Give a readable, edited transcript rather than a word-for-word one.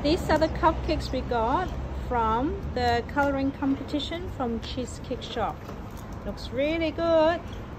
these are the cupcakes we got from the coloring competition from Cheesecake Shop. Looks really good.